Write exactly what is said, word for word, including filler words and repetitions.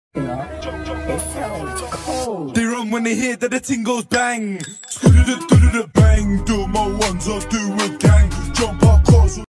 You know, it sounds cold. They run when they hear that the ting goes bang. Do-do-do-do-do-do bang. Do my ones or do a gang. Jump up close.